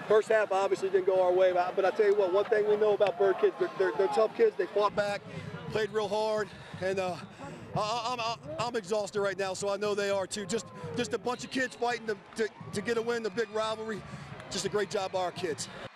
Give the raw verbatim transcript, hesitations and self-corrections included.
First half obviously didn't go our way, but I tell you what, one thing we know about Bird kids, they're, they're, they're tough kids. They fought back, played real hard, and uh, I, I'm, I'm exhausted right now, so I know they are too. Just, just a bunch of kids fighting to, to, to get a win, the big rivalry. Just a great job by our kids.